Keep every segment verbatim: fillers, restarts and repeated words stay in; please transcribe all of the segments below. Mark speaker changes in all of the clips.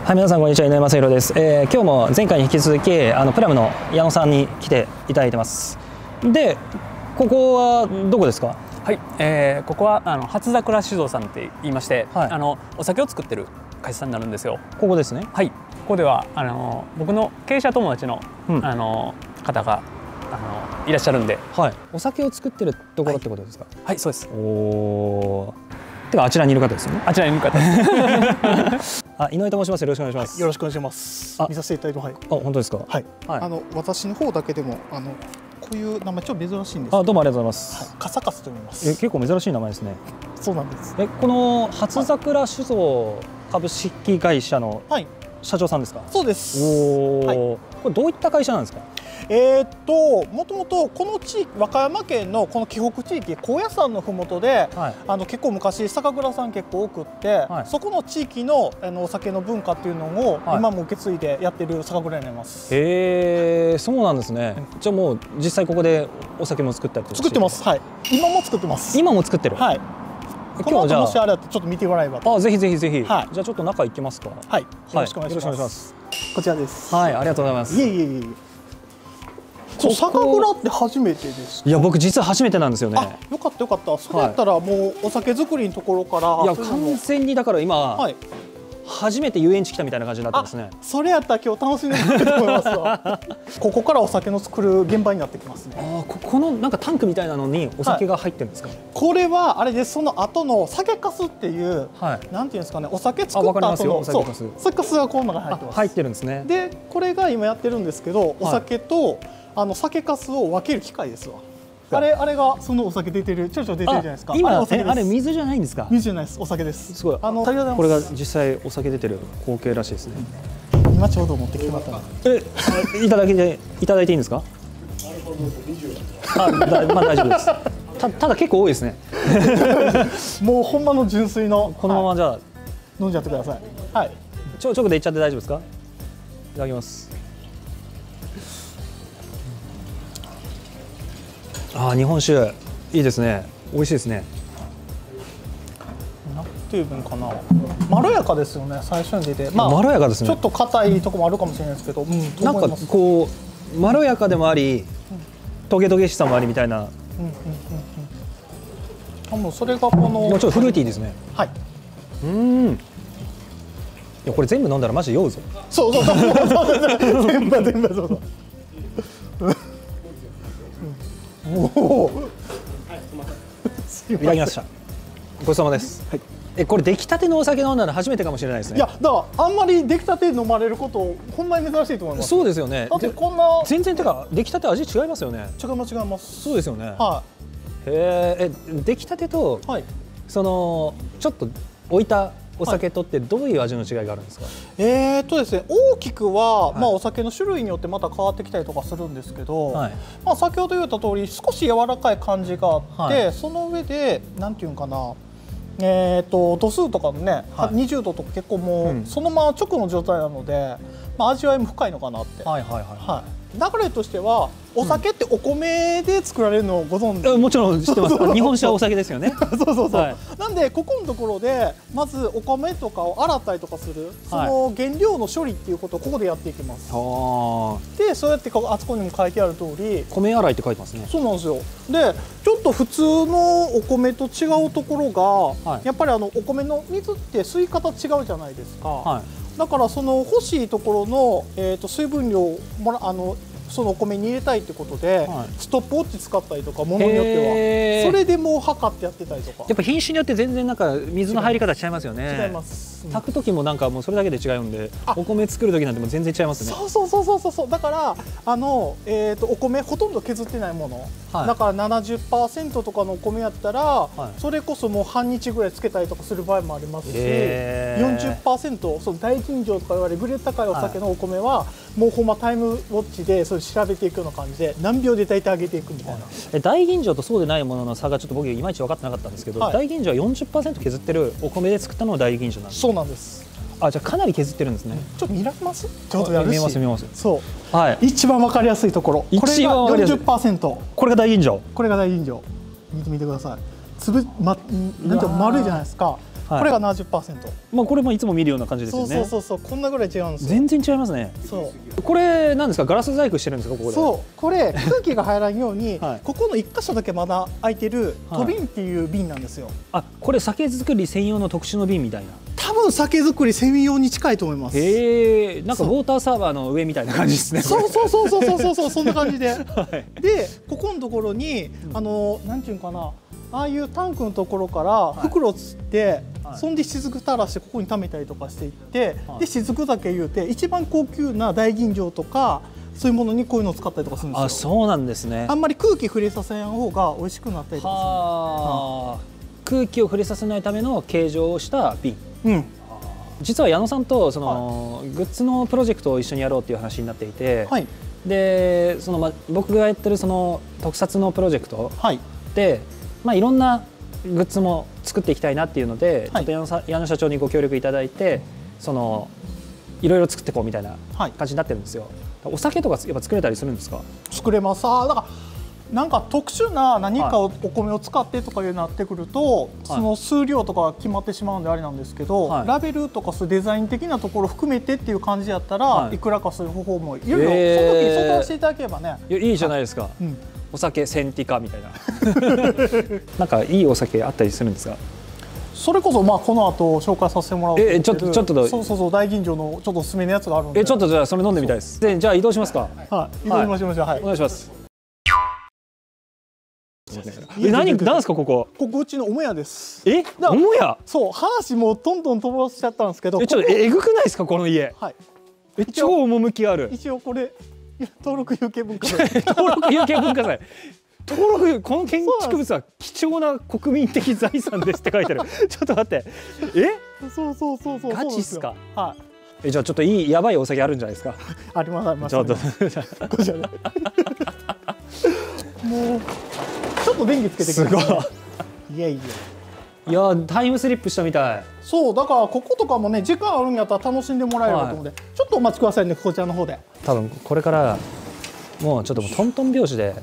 Speaker 1: はい、皆さんこんにちは、井上正弘です。えー、今日も前回に引き続きあのプラムの矢野さんに来ていただいてます。で、ここはどこですか？
Speaker 2: はい、えー、ここはあの初桜酒造さんって言いまして、はい、あのお酒を作ってる会社さんになるんですよ。
Speaker 1: ここですね。
Speaker 2: はい、ここではあの僕の経営者友達の、うん、あの方があのいらっしゃるんで、
Speaker 1: はい、お酒を作ってるところってことですか？
Speaker 2: はい、はい、そうです。
Speaker 1: おお。てかあちらにいる方ですよね。
Speaker 2: あちらにいる方です。
Speaker 1: あ、井上と申します。よろしくお願いします。
Speaker 3: はい、よろしくお願いします。見させていただいて、はい。
Speaker 1: あ、本当ですか。
Speaker 3: はい。はい、あの私の方だけでもあのこういう名前ちょっと珍しいんです。
Speaker 1: あ、どうもありがとうございます。
Speaker 3: はい、カサカスと言います。
Speaker 1: え、結構珍しい名前ですね。
Speaker 3: そうなんです。
Speaker 1: え、この初桜酒造株式会社の社長さんですか？はい、
Speaker 3: そうです。
Speaker 1: おお、はい、これどういった会社なんですか？
Speaker 3: えー、っともともとこの地域、和歌山県のこの紀北地域、高野山のふもとで、はい、あの結構昔酒蔵さん結構多くって、はい、そこの地域のあのお酒の文化っていうのを、はい、今も受け継いでやってる酒蔵になります。
Speaker 1: へえ、そうなんですね。じゃあもう実際ここでお酒も作ったりとか
Speaker 3: 作ってます。はい。今も作ってます。
Speaker 1: 今も作ってる。
Speaker 3: はい。今日じゃあもしあれだってちょっと見てもらえばと。
Speaker 1: あ、ぜひぜひぜひ。
Speaker 3: はい。
Speaker 1: じゃあちょっと中行きますか。
Speaker 3: はい。よろしくお願いします。こちらです。
Speaker 1: はい、ありがとうございます。
Speaker 3: いえいえいえ。そう、酒蔵って初めてです。
Speaker 1: いや、僕実は初めてなんですよね。
Speaker 3: あ、よかったよかった。それやったらもうお酒作りのところから。
Speaker 1: いや、完全にだから今、はい、初めて遊園地来たみたいな感じになってますね。
Speaker 3: それやったら今日楽しんでくれると思いますわ。ここからお酒の作る現場になってきますね。
Speaker 1: ああ、ここのなんかタンクみたいなのにお酒が入ってるんですか？はい、
Speaker 3: これはあれです。その後の酒粕っていう、はい、なんていうんですかね、お酒作った後の
Speaker 1: そう
Speaker 3: 酒粕がこの中に入ってます。
Speaker 1: 入ってるんですね。
Speaker 3: で、これが今やってるんですけど、お酒と、はい、あの酒粕を分ける機械ですわ。あれあれがそのお酒出てる、ちょいちょい出てるじゃないですか。
Speaker 1: 今あれあれ水じゃないんですか？
Speaker 3: 水じゃないです。お酒です。
Speaker 1: すごい。あのこれが実際お酒出てる光景らしいですね。
Speaker 3: 今ちょうど持ってきてもらったの。
Speaker 1: え、いただけていただいていいんですか？あ、だまあ大丈夫です。たただ結構多いですね。
Speaker 3: もうほんまの純粋の
Speaker 1: このままじゃあ
Speaker 3: 飲んじゃってください。はい。
Speaker 1: ちょ直でいっちゃって大丈夫ですか？いただきます。ああ、日本酒いいですね。美味しいですね。
Speaker 3: なんていう分かな。まろやかですよね。最初に出て、
Speaker 1: まあまろやかですね。
Speaker 3: ちょっと硬いとこもあるかもしれないですけど、うん、
Speaker 1: なんかこうまろやかでもあり、トゲトゲしさもありみたいな。うんうんうんうん。
Speaker 3: 多分それがこの。
Speaker 1: もうちょっとフルーティーですね。
Speaker 3: はい。
Speaker 1: うん。いや、これ全部飲んだらマジ酔うぞ。
Speaker 3: そうそうそうそうそう。全部全部そうそう。おお。
Speaker 1: いただきました。ごちそうさまです。はい。え、これ出来たてのお酒飲んだの初めてかもしれないですね。
Speaker 3: いや、だからあんまり出来たて飲まれることほんまに珍しいと思います。
Speaker 1: そうですよね。
Speaker 3: だってこんな
Speaker 1: 全然てか出来たて味違いますよね。
Speaker 3: 違います違います。
Speaker 1: そうですよね。
Speaker 3: はい。
Speaker 1: へえ、え、出来たてと、はい、そのちょっと置いたお酒とってどういう味の違いがあるんですか？はい、
Speaker 3: えーとですね、大きくは、はい、まあお酒の種類によってまた変わってきたりとかするんですけど、はい、まあ先ほど言った通り少し柔らかい感じがあって、はい、その上でなんていうんかな、えーと度数とかもね、はい、にじゅうどとか結構もう、うん、そのまま直の状態なので、まあ味わいも深いのかなって。はいはいはい。はい、流れとしてはお酒ってお米で作られるのをご存知？
Speaker 1: うん、もちろん知ってます。日本酒はお酒ですよね。
Speaker 3: そうそうそう。はい、なんでここのところでまずお米とかを洗ったりとかする、その原料の処理っていうことをここでやっていきます。はい、でそうやってあそこにも書いてある通り
Speaker 1: 米洗いって書いてますね。
Speaker 3: そうなんですよ。でちょっと普通のお米と違うところが、はい、やっぱりあのお米の水って吸い方違うじゃないですか。はい、だからその欲しいところの、えー、と水分量をもらあのそのお米に入れたいってことで、はい、ストップウォッチ使ったりとかものによってはそれでもう測ってやってたりとか。
Speaker 1: やっぱ品種によって全然なんか水の入り方違いますよね。
Speaker 3: 違います。
Speaker 1: 炊く時もなんかもうそれだけで違うんで、お米作る時なんても全然違いますね。
Speaker 3: そうそうそうそうそう。だからあの、えー、とお米ほとんど削ってないもの、はい、だから ななじゅっパーセント とかのお米やったら、はい、それこそもう半日ぐらいつけたりとかする場合もありますし、よんじゅっパーセント その大吟醸とか言われるグレード高いお酒のお米は、はい、もうほんまタイムウォッチでそれ調べていくような感じで何秒で炊いてあげていくみたいな。
Speaker 1: え、大吟醸とそうでないものの差がちょっと僕いまいち分かってなかったんですけど、はい、大吟醸は よんじゅっパーセント 削ってるお米で作ったのは大吟醸なんです。
Speaker 3: そうなんです。
Speaker 1: あ、じゃあかなり削ってるんですね。
Speaker 3: ちょっと見られます？ちょっとやるし。
Speaker 1: 見えます見えます。
Speaker 3: そう。はい。一番わかりやすいところ。これが よんじゅっパーセント。
Speaker 1: これが大吟醸。
Speaker 3: これが大吟醸。見てみてください。粒まなんて丸いじゃないですか。 はい、これが ななじゅっパーセント。
Speaker 1: まあこれもいつも見るような感じですよね。
Speaker 3: そうそうそうそう、こんなぐらい違うんですよ。
Speaker 1: 全然違いますね。
Speaker 3: そう。
Speaker 1: これなんですか、ガラス細工してるんですか、ここで。
Speaker 3: そう、これ空気が入らんように、はい、ここの一箇所だけまだ開いてる戸瓶っていう瓶なんですよ。はい、
Speaker 1: あ、これ酒造り専用の特殊の瓶みたいな。
Speaker 3: 多分酒造り専用に近いと思います。
Speaker 1: へえ、なんかウォーターサーバーの上みたいな感じですね。
Speaker 3: そうそうそうそうそうそうそう、そんな感じで。はい、で、ここのところに、あの、なんていうかな。ああいうタンクのところから袋をつって、はい、そんで雫垂らしてここに溜めたりとかしていって、はい、で雫酒言うて一番高級な大吟醸とかそういうものにこういうのを使ったりとかするんですよ。
Speaker 1: あ、そうなんですね。
Speaker 3: あんまり空気触れさせない方が美味しくなったりとかする。は
Speaker 1: あ、空気を触れさせないための形状をした瓶。
Speaker 3: うん。
Speaker 1: 実は矢野さんとその、はい、グッズのプロジェクトを一緒にやろうっていう話になっていて、はい、でその、ま、僕がやってるその特撮のプロジェクトで、はい、まあ、いろんなグッズも作っていきたいなっていうので、はい、ちょっと矢野さ、矢野社長にご協力いただいて、そのいろいろ作っていこうみたいな感じになってるんですよ。はい、お酒とかやっぱ作れたりするんですか？
Speaker 3: 作れます。あ、だからなんか特殊な何かをお米を使ってとかいうなってくると、はい、その数量とか決まってしまうんであれなんですけど、はい、ラベルとかそういうデザイン的なところ含めてっていう感じやったら、はい、いくらかそういう方法もいろいろその時に相談していただければね。
Speaker 1: いや、いいじゃないですか。はい、うん、お酒センティカみたいななんかいいお酒あったりするんですか？
Speaker 3: それこそまあこの後紹介させてもらおうと思ってる。え、ちょっとちょっとそうそうそう、大吟醸のちょっとおすすめのやつがあるんで。
Speaker 1: え、ちょっとじゃあそれ飲んでみたいです。で、じゃあ移動しますか。
Speaker 3: はい、移動しましょう。はい、
Speaker 1: お願いします。え、何なんですかここ？
Speaker 3: ここうちの母屋です。
Speaker 1: え、母屋？
Speaker 3: そう、話もうどんどん飛ばしちゃったんですけど。
Speaker 1: え、ちょっとえぐくないですかこの家？はい。え、超趣ある。
Speaker 3: 一応これ登録有形文化財。
Speaker 1: 登録有形文化財。登録、この建築物は貴重な国民的財産ですって書いてある。ちょっと待って。え？
Speaker 3: そうそうそうそう。
Speaker 1: ガチっすか？
Speaker 3: はい。
Speaker 1: え、じゃあちょっといいやばいお酒あるんじゃないですか？
Speaker 3: ありますあります。
Speaker 1: ちょっと。
Speaker 3: こちらね。もうちょっと電気つけてください。すごい。いやいや。
Speaker 1: いや、タイムスリップしたみたい。
Speaker 3: そうだからこことかもね、時間あるんやったら楽しんでもらえると思うので、はい、ちょっとお待ちくださいね、こちらの方で。
Speaker 1: 多分これからもうちょっともうトントン拍子で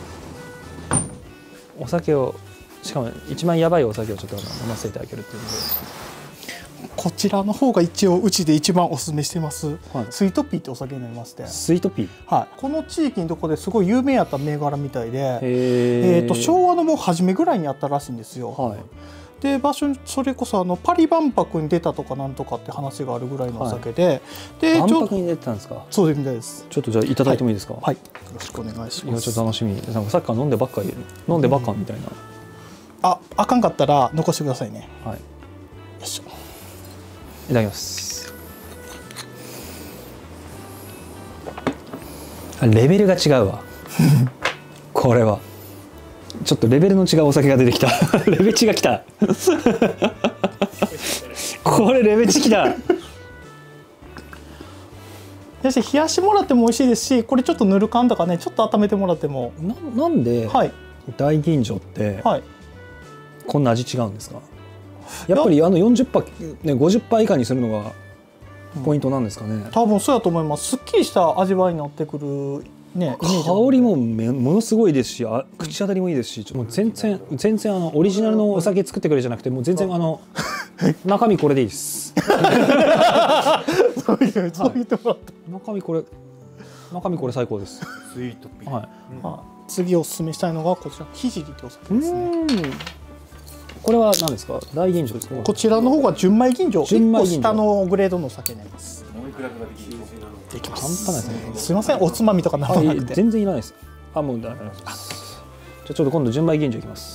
Speaker 1: お酒を、しかも一番やばいお酒をちょっと飲ませていただけるっていうので、
Speaker 3: こちらの方が一応うちで一番おすすめしてます、はい、スイートピーってお酒になりまして。
Speaker 1: スイートピー、
Speaker 3: はい、この地域のとこですごい有名やった銘柄みたいで、えーと昭和のもう初めぐらいにあったらしいんですよ。はい、で場所それこそあのパリ万博に出たとかなんとかって話があるぐらいのお酒で、はい、
Speaker 1: で万博に出てたんですか？
Speaker 3: そうみたいです。
Speaker 1: ちょっとじゃあいただいてもいいですか？はい、
Speaker 3: はい、よろしくお願いします。
Speaker 1: いや、ちょっと楽しみ。なんかさっきから飲んでばっかり飲んでばっかみたいな、うん、
Speaker 3: あ、あかんかったら残してくださいね。はい、よいしょ。
Speaker 1: いただきます。レベルが違うわこれはちょっとレベルの違うお酒が出てきたレベチが来たこれレベチきた。
Speaker 3: 冷やしてもらっても美味しいですし、これちょっとぬる燗とかね、ちょっと温めてもらっても。
Speaker 1: な, なんで、はい、大吟醸って、はい、こんな味違うんですか？やっぱりあの よんじゅっパーセント、ね、ごじゅっパーセント以下にするのがポイントなんですかね。うん、多
Speaker 3: 分そうやと思います。すっきりした味わいになってくる、ね、
Speaker 1: 香りもめものすごいですし、あ、口当たりもいいですし、もう全然全然あのオリジナルのお酒作ってくれじゃなくて、もう全然あの中身これでいいです。
Speaker 3: そういうそう言ってもらった。
Speaker 1: 中身これ中身これ最高です。
Speaker 3: スイートピー。はい。うん、はい、次おすすめしたいのがこちら聖ってお酒ですね。
Speaker 1: これは何ですか？大吟醸ですか？
Speaker 3: こちらの方が純米吟醸、純米吟醸、下のグレードのお酒になります。できます。半端ないですね。すみません、おつまみとかならなくて。
Speaker 1: 全然いらないです。あ、もう大丈夫です。じゃあちょっと今度純米吟醸いきます。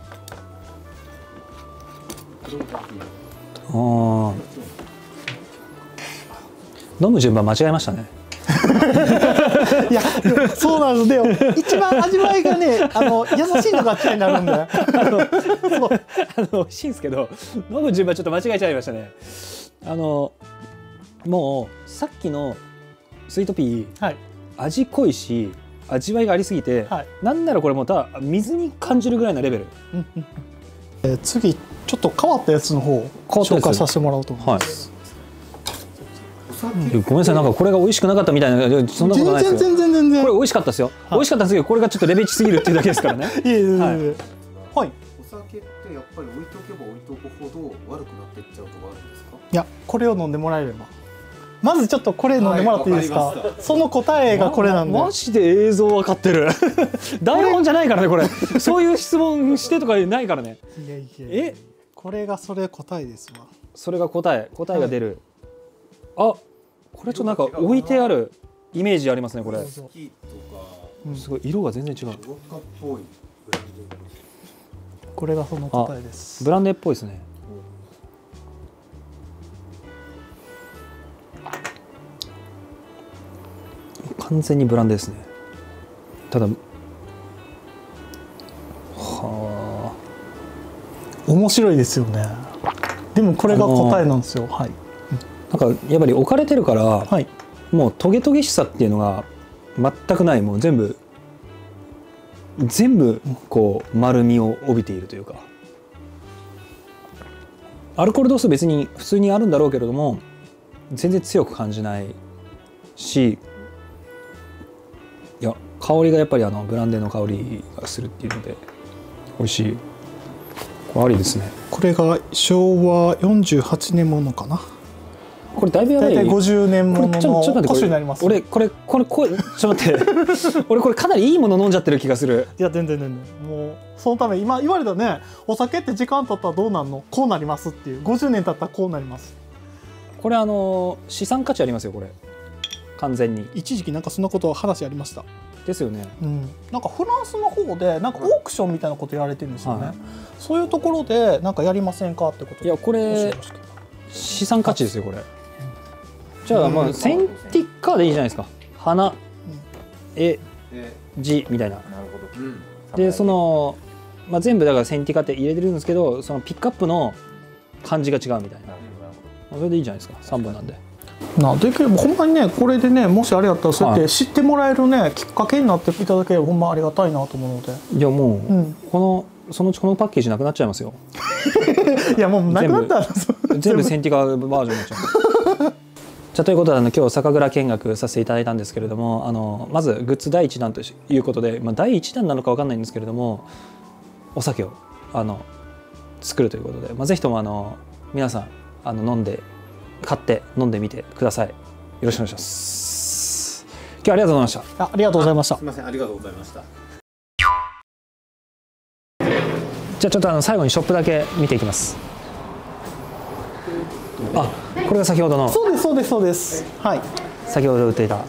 Speaker 1: ああ。飲む順番間違えましたね。
Speaker 3: いや、そうなんですよ。一番味わいがね、あの優しいのがあっちになるんで。あの、
Speaker 1: あの美味しいんですけど、飲む順番ちょっと間違えちゃいましたね。あのもうさっきのスイートピー、はい、味濃いし味わいがありすぎて、はい、なんならこれもただ水に感じるぐらいのレベル。
Speaker 3: えー、次ちょっと変わったやつの方を紹介させてもらおうと思います。はい、
Speaker 1: ごめんなさい、なんかこれが美味しくなかったみたいな、そんなことないですよ。
Speaker 3: 全然全然全然。
Speaker 1: これ美味しかったですよ。はい、美味しかったんですけど、これがちょっとレベチすぎるっていうだけですからね。いえいえいえ。
Speaker 3: はい。
Speaker 4: 酒ってやっぱり置いとけば置いとくほど悪くなっていっちゃうとかあるんですか？
Speaker 3: いや、これを飲んでもらえれば。まずちょっとこれ飲んでもらっていいですか？はい、その答えがこれなんで。
Speaker 1: マジで映像分かってる。台本じゃないからねこれ。そういう質問してとかないからね。
Speaker 3: いやいや。え、これがそれ答えですわ。
Speaker 1: それが答え、答えが出る。はい、あ、これちょっとなんか置いてあるイメージありますねこれ。すごい色が全然違う。
Speaker 3: これがその答えです。
Speaker 1: ブランデーっぽいですね。完全にブランデーですね。ただ、は
Speaker 3: あ、面白いですよね。でもこれが答えなんですよ。はい。
Speaker 1: なんかやっぱり置かれてるから、はい、もうトゲトゲしさっていうのが全くない。もう全部全部こう丸みを帯びているというか、アルコール度数別に普通にあるんだろうけれども全然強く感じないし、いや香りがやっぱりあのブランデーの香りがするっていうので美味しい。これありですね。
Speaker 3: これがしょうわよんじゅうはちねんものかな。
Speaker 1: これだいぶやばい。
Speaker 3: 大体ごじゅうねんものの古酒になります。
Speaker 1: 俺これこれこれちょっと待って俺これかなりいいもの飲んじゃってる気がする。
Speaker 3: いや全然全然、もうそのため今言われたね、お酒って時間経ったらどうなんの、こうなりますっていう、ごじゅうねん経ったらこうなります。
Speaker 1: これあの資産価値ありますよこれ、完全に。
Speaker 3: 一時期なんかそんなこと話ありました。
Speaker 1: ですよね。
Speaker 3: うん、なんかフランスの方でなんかオークションみたいなことやられてるんですよね。はい、そういうところでなんかやりませんかってことで。
Speaker 1: いやこれ資産価値ですよこれ。じゃあまあセンティッカーでいいじゃないですか。花、絵、字みたいな。でその、まあ、全部だからセンティカって入れてるんですけど、そのピックアップの感じが違うみたいな。それでいいじゃないですか。さんぼんなんで。
Speaker 3: なできればほんまにね、これでね、もしあれやったらそうやって知ってもらえるねきっかけになっていただければほんまありがたいなと思うので。
Speaker 1: いやもう、うん、このそのうちこのパッケージなくなっちゃいますよ。
Speaker 3: いやもうなくなったら
Speaker 1: 全部センティカバージョンになっちゃう。じゃあということであの今日酒蔵見学させていただいたんですけれども、あのまずグッズだいいちだんということで、まあ、だいいちだんなのか分かんないんですけれどもお酒をあの作るということで、まあ、ぜひともあの皆さんあの飲んで買って飲んでみてください。よろしくお願いします。今日はありがとうございました。
Speaker 3: あ、ありがとうございました。
Speaker 4: すみません、ありがとうございました。
Speaker 1: じゃあちょっとあの最後にショップだけ見ていきます。あ、これが先ほどの。
Speaker 3: そうですそうですそうです。はい。
Speaker 1: 先ほど売っていた、うん、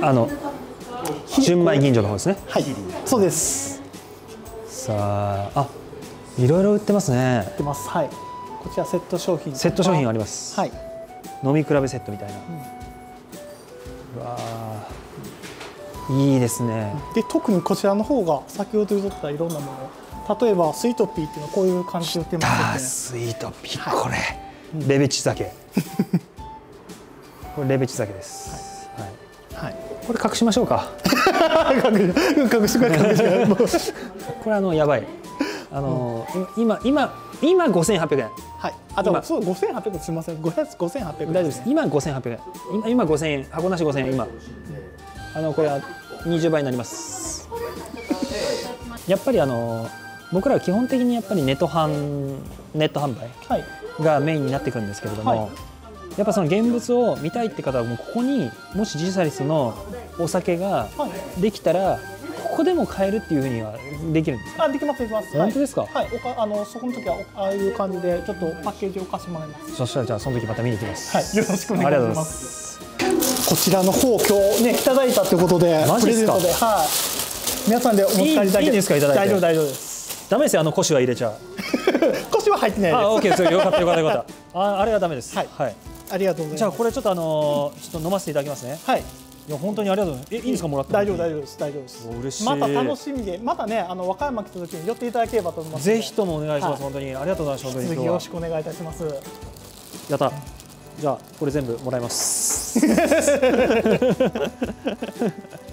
Speaker 1: あの純米吟醸の方ですね。
Speaker 3: はい。そうです。
Speaker 1: さあ、あ、いろいろ売ってますね。
Speaker 3: 売ってます。はい。こちらセット商品。
Speaker 1: セット商品あります。
Speaker 3: はい。
Speaker 1: 飲み比べセットみたいな。うん、うわー、いいですね。
Speaker 3: で特にこちらの方が先ほど言ったいろんなもの、例えばスイートピーっていうのはこういう感じで売ってます
Speaker 1: よね。スイートピー、これ。はい、レベチ酒。これレベチ酒です。はい。はい、これ隠しましょうか。
Speaker 3: 隠し隠し。
Speaker 1: これあのやばい。あの、うん、今今今五千八百円。
Speaker 3: はい。あでもそう五千八百円すみません。五千八百円。
Speaker 1: 大丈夫です。今五千八百円。今今五千円、箱なし五千円今。あのこれは二十倍になります。やっぱりあの僕らは基本的にやっぱりネット販ネット販売。はい。がメインになってくるんですけれども、はい、やっぱその現物を見たいって方はもうここにもしジサリスのお酒ができたら、はい、ここでも買えるっていうふうにはできるんですか？
Speaker 3: あ、できますできます。
Speaker 1: 本当ですか？
Speaker 3: はい、おかあのそこの時はああいう感じでちょっとパッケージを貸してもらいます。
Speaker 1: そしたらじゃあその時また見に行きます。
Speaker 3: はい、よろしくお願いします。こちらの方今日ねいただいたということで
Speaker 1: マジですか？
Speaker 3: プレゼントで、はい、皆さんでお持ち帰りいただけ
Speaker 1: いいですか？いただいて
Speaker 3: 大丈夫大丈夫です。
Speaker 1: ダメですよ、あの腰は入れちゃう。
Speaker 3: 腰は入ってないです。
Speaker 1: あ、オッケーです。よかったよかったよかった。あ、あれはダメです。
Speaker 3: はい。はい。ありがとうございます。
Speaker 1: じゃあこれちょっとあのー、ちょっと飲ませていただきますね。はい。いや本当にありがとうございます。え、いいですか、もらって。
Speaker 3: 大丈夫大丈夫です大丈夫です。
Speaker 1: 嬉しい。
Speaker 3: また楽しみで、またねあの和歌山来た時に寄っていただければと思います。
Speaker 1: ぜひともお願いします。はい、本当にありがとうございます。本当に
Speaker 3: よろしくお願いいたします。
Speaker 1: やった。じゃあこれ全部もらいます。